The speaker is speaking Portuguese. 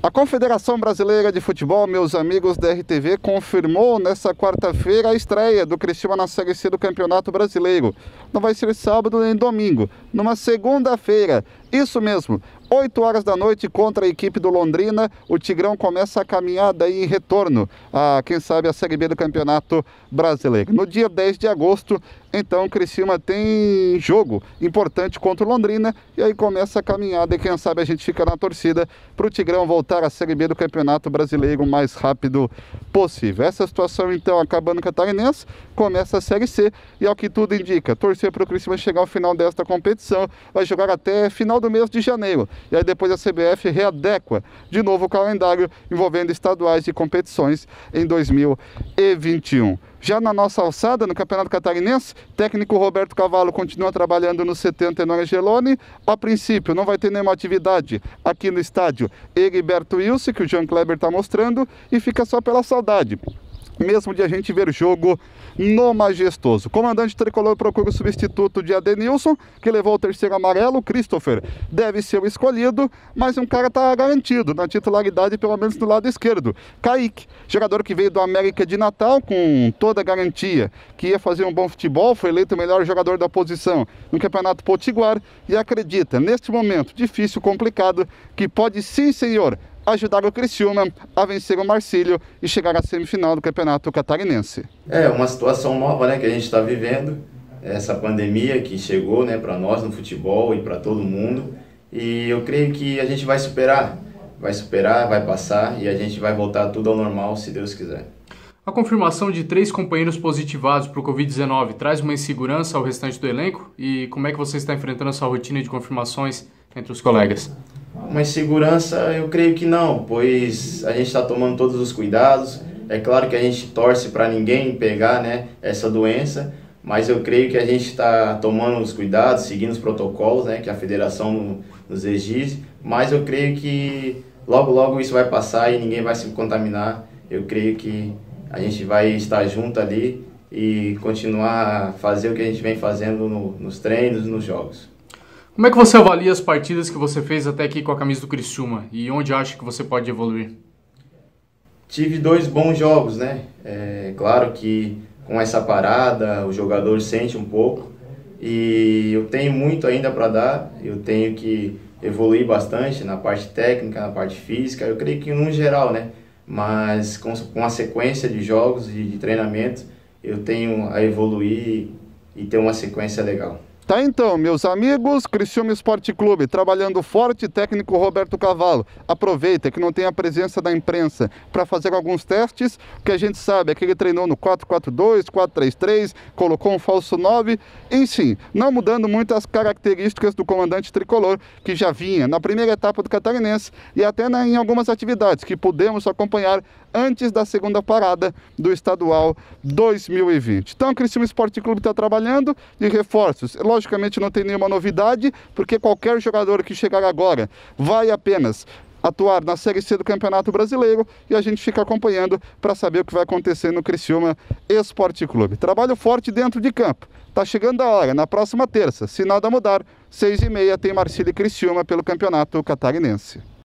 A Confederação Brasileira de Futebol, meus amigos da RTV, confirmou nessa quarta-feira a estreia do Criciúma na Série C do Campeonato Brasileiro. Não vai ser sábado nem domingo, numa segunda-feira. Isso mesmo, 8 horas da noite contra a equipe do Londrina, o Tigrão começa a caminhada em retorno a, quem sabe, a Série B do Campeonato Brasileiro. No dia 10 de agosto, então, o Criciúma tem jogo importante contra o Londrina e aí começa a caminhada e quem sabe a gente fica na torcida para o Tigrão voltar à Série B do Campeonato Brasileiro o mais rápido possível. Essa situação, então, acabando catarinense, começa a Série C e, ao que tudo indica, torcer para o Criciúma chegar ao final desta competição, vai jogar até final do mês de janeiro. E aí depois a CBF readequa de novo o calendário envolvendo estaduais e competições em 2021. Já na nossa alçada, no Campeonato Catarinense, técnico Roberto Cavalo continua trabalhando no CT Antenor Angeloni. A princípio, não vai ter nenhuma atividade aqui no estádio Heriberto Wilson, que o João Kleber está mostrando, e fica só pela saudade mesmo de a gente ver jogo no Majestoso. Comandante tricolor procura o substituto de Adenilson, que levou o terceiro amarelo. Christopher deve ser o escolhido, mas um cara está garantido na titularidade, pelo menos do lado esquerdo. Kaique, jogador que veio do América de Natal com toda a garantia que ia fazer um bom futebol, foi eleito o melhor jogador da posição no Campeonato Potiguar e acredita, neste momento difícil, complicado, que pode sim, senhor, ajudar o Criciúma a vencer o Marcílio e chegar à semifinal do Campeonato Catarinense. É uma situação nova, né, que a gente está vivendo, essa pandemia que chegou, né, para nós no futebol e para todo mundo, e eu creio que a gente vai superar, vai passar e a gente vai voltar tudo ao normal, se Deus quiser. A confirmação de 3 companheiros positivados para o Covid-19 traz uma insegurança ao restante do elenco? E como é que você está enfrentando essa rotina de confirmações entre os colegas? Uma insegurança, eu creio que não, pois a gente está tomando todos os cuidados. É claro que a gente torce para ninguém pegar, né, essa doença, mas eu creio que a gente está tomando os cuidados, seguindo os protocolos, né, que a federação nos exige, mas eu creio que logo isso vai passar e ninguém vai se contaminar. Eu creio que a gente vai estar junto ali e continuar a fazer o que a gente vem fazendo nos treinos, nos jogos. Como é que você avalia as partidas que você fez até aqui com a camisa do Criciúma e onde acha que você pode evoluir? Tive 2 bons jogos, né? Claro que com essa parada o jogador sente um pouco e eu tenho muito ainda para dar, eu tenho que evoluir bastante na parte técnica, na parte física, eu creio que no geral, né? Mas com a sequência de jogos e de treinamento eu tenho a evoluir e ter uma sequência legal. Tá então, meus amigos, Criciúma Esporte Clube, trabalhando forte, técnico Roberto Cavalo. Aproveita que não tem a presença da imprensa para fazer alguns testes. O que a gente sabe é que ele treinou no 4-4-2, 4-3-3, colocou um falso 9. Enfim, não mudando muito as características do comandante tricolor, que já vinha na primeira etapa do Catarinense e até em algumas atividades que pudemos acompanhar antes da segunda parada do Estadual 2020. Então, o Criciúma Esporte Clube está trabalhando de reforços. Logicamente não tem nenhuma novidade, porque qualquer jogador que chegar agora vai apenas atuar na Série C do Campeonato Brasileiro e a gente fica acompanhando para saber o que vai acontecer no Criciúma Esporte Clube. Trabalho forte dentro de campo. Tá chegando a hora, na próxima terça, se nada mudar, 6h30 tem Marcílio e Criciúma pelo Campeonato Catarinense.